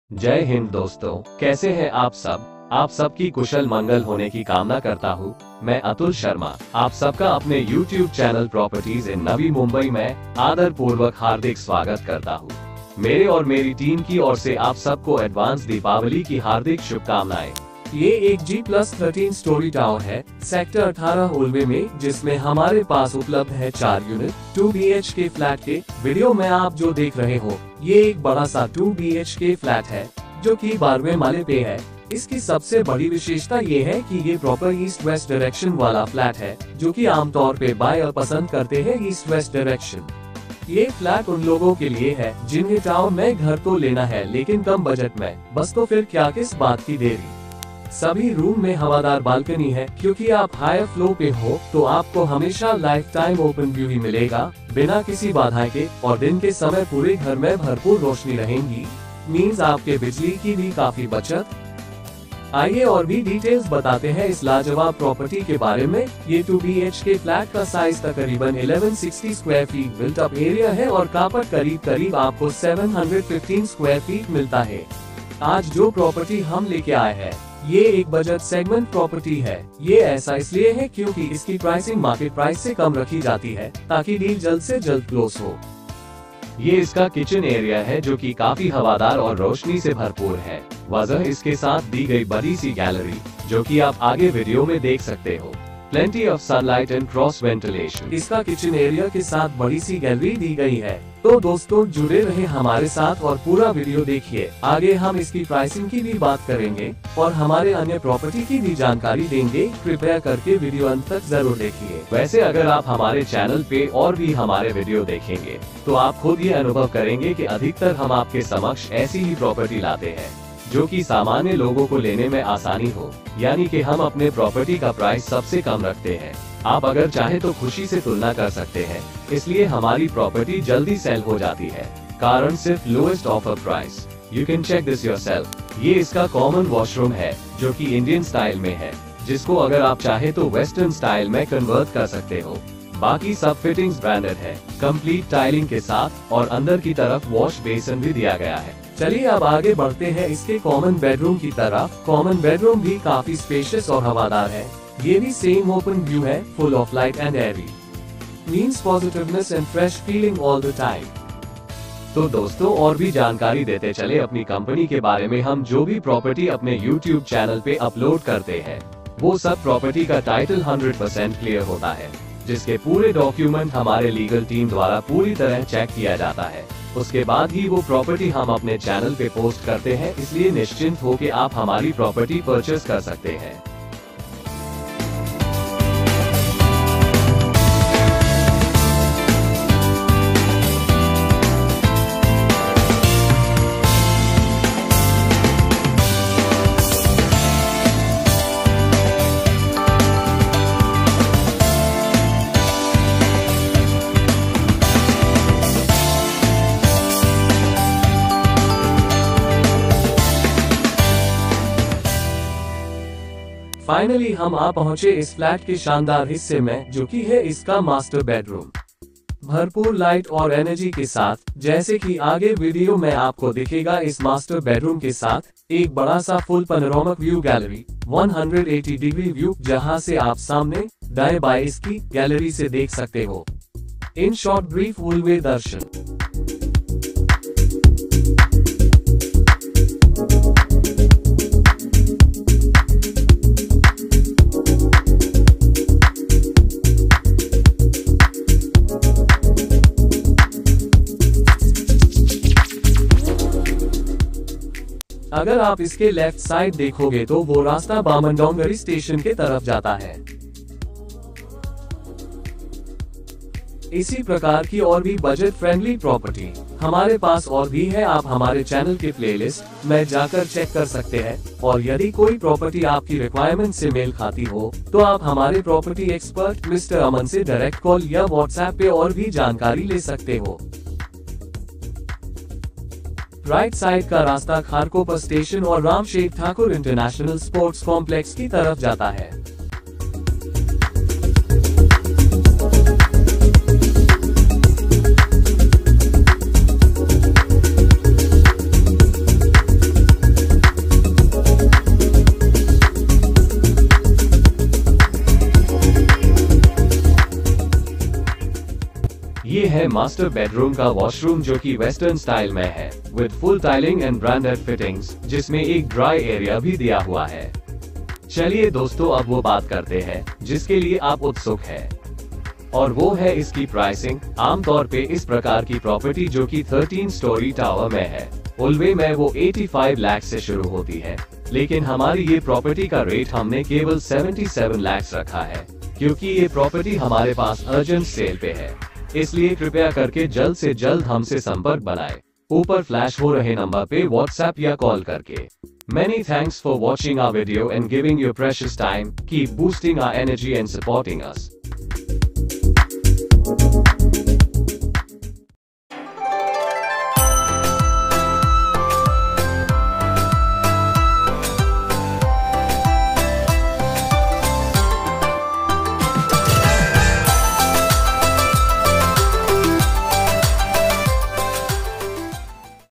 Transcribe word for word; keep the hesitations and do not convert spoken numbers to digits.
जय हिंद दोस्तों, कैसे हैं आप सब। आप सबकी कुशल मंगल होने की कामना करता हूँ। मैं अतुल शर्मा आप सबका अपने YouTube channel properties in Navi Mumbai में आदर पूर्वक हार्दिक स्वागत करता हूँ। मेरे और मेरी टीम की ओर से आप सबको एडवांस दीपावली की हार्दिक शुभकामनाएं। ये एक G plus thirteen storey tower है सेक्टर अठारह उल्वे में, जिसमें हमारे पास उपलब्ध है चार unit two B H K flat के। वीडियो में आप जो देख रहे हो ये एक बड़ा सा two B H K flat है जो कि बारहवें माले पे है। इसकी सबसे बड़ी विशेषता ये है कि ये प्रॉपर ईस्ट वेस्ट डायरेक्शन वाला फ्लैट है, जो कि आमतौर पे बायर पसंद करते हैं ईस्ट वेस्ट डायरेक्शन। ये फ्लैट उन लोगों के लिए है जिन्हें टाउन में घर तो लेना है लेकिन कम बजट में, बस तो फिर क्या किस बात की देरी। सभी रूम में हवादार बालकनी है, क्योंकि आप हायर फ्लोर पे हो तो आपको हमेशा लाइफ टाइम ओपन व्यू ही मिलेगा बिना किसी बाधा के, और दिन के समय पूरे घर में भरपूर रोशनी रहेगी, मीन्स आपके बिजली की भी काफी बचत। आइए और भी डिटेल्स बताते हैं इस लाजवाब प्रॉपर्टी के बारे में। ये two B H K flat का साइज तकरीबन ग्यारह सौ साठ square feet built up area है और कापट करीब करीब आपको सात सौ पंद्रह स्क्वायर फीट मिलता है। आज जो प्रॉपर्टी हम लेके आए हैं ये एक बजट सेगमेंट प्रॉपर्टी है। ये ऐसा इसलिए है क्योंकि इसकी प्राइसिंग मार्केट प्राइस से कम रखी जाती है ताकि डील जल्द से जल्द क्लोज हो। ये इसका किचन एरिया है जो कि काफी हवादार और रोशनी से भरपूर है। वजह इसके साथ दी गई बड़ी सी गैलरी जो कि आप आगे वीडियो में देख सकते हो। Plenty of sunlight and cross ventilation. इसका किचन एरिया के साथ बड़ी सी गैलरी दी गई है। तो दोस्तों जुड़े रहे हमारे साथ और पूरा वीडियो देखिए। आगे हम इसकी प्राइसिंग की भी बात करेंगे और हमारे अन्य प्रॉपर्टी की भी जानकारी देंगे। कृपया करके वीडियो अंत तक जरूर देखिए। वैसे अगर आप हमारे चैनल पे और भी हमारे वीडियो देखेंगे तो आप खुद ये अनुभव करेंगे कि अधिकतर हम आपके समक्ष ऐसी ही प्रॉपर्टी लाते हैं जो कि सामान्य लोगों को लेने में आसानी हो, यानी कि हम अपने प्रॉपर्टी का प्राइस सबसे कम रखते हैं। आप अगर चाहे तो खुशी से तुलना कर सकते हैं, इसलिए हमारी प्रॉपर्टी जल्दी सेल हो जाती है, कारण सिर्फ lowest offer price. You can check this yourself. ये इसका कॉमन वॉशरूम है जो कि इंडियन स्टाइल में है, जिसको अगर आप चाहे तो वेस्टर्न स्टाइल में कन्वर्ट कर सकते हो। बाकी सब फिटिंग्स ब्रांडेड है, कंप्लीट टाइलिंग के साथ, और अंदर की तरफ वॉश बेसिन भी दिया गया है। चलिए अब आगे बढ़ते हैं इसके कॉमन बेडरूम की तरफ। कॉमन बेडरूम भी काफी स्पेशियस और हवादार है। ये भी सेम ओपन व्यू है, full of light and airy, means positiveness and fresh feeling all the time. तो दोस्तों और भी जानकारी देते चले अपनी कंपनी के बारे में। हम जो भी प्रॉपर्टी अपने यूट्यूब चैनल पे अपलोड करते हैं वो सब प्रॉपर्टी का टाइटल हंड्रेड परसेंट क्लियर होता है, जिसके पूरे डॉक्यूमेंट हमारे लीगल टीम द्वारा पूरी तरह चेक किया जाता है। उसके बाद ही वो प्रॉपर्टी हम अपने चैनल पे पोस्ट करते हैं, इसलिए निश्चिंत हो कि आप हमारी प्रॉपर्टी परचेस कर सकते हैं। फाइनली हम आ पहुंचे इस फ्लैट के शानदार हिस्से में, जो कि है इसका मास्टर बेडरूम। भरपूर लाइट और एनर्जी के साथ, जैसे कि आगे वीडियो में आपको दिखेगा। इस मास्टर बेडरूम के साथ एक बड़ा सा फुल पैनोरामिक व्यू गैलरी, एक सौ अस्सी डिग्री व्यू, जहां से आप सामने दाएं बाएं इसकी गैलरी से देख सकते हो। इन शॉर्ट ब्रीफ उल्वे दर्शन। अगर आप इसके लेफ्ट साइड देखोगे तो वो रास्ता बामनडोंगरी स्टेशन के तरफ जाता है। इसी प्रकार की और भी बजट फ्रेंडली प्रॉपर्टी हमारे पास और भी है। आप हमारे चैनल के प्लेलिस्ट में जाकर चेक कर सकते हैं, और यदि कोई प्रॉपर्टी आपकी रिक्वायरमेंट से मेल खाती हो तो आप हमारे प्रॉपर्टी एक्सपर्ट मिस्टर अमन से डायरेक्ट कॉल या व्हाट्सएप पे और भी जानकारी ले सकते हो। राइट साइड का रास्ता खारकोपर स्टेशन और Ramsheth Thakur international sports complex की तरफ जाता है। मास्टर बेडरूम का वॉशरूम जो कि वेस्टर्न स्टाइल में है, with full tiling and branded fittings, जिसमें एक ड्राई एरिया भी दिया हुआ है। चलिए दोस्तों, अब वो बात करते हैं जिसके लिए आप उत्सुक हैं, और वो है इसकी प्राइसिंग। आमतौर पे इस प्रकार की प्रॉपर्टी जो कि तेरह स्टोरी टावर में है, उल्वे में वो पचासी लाख से शुरू होती है, लेकिन हमारी ये प्रॉपर्टी का रेट हमने केवल सतहत्तर लाख रखा है, क्योंकि ये प्रॉपर्टी हमारे पास अर्जेंट सेल पे है। इसलिए कृपया करके जल्द से जल्द हमसे संपर्क बनाएं, ऊपर फ्लैश हो रहे नंबर पे व्हाट्सएप या कॉल करके। Many thanks for watching our video and giving your precious time. Keep boosting our energy and supporting us.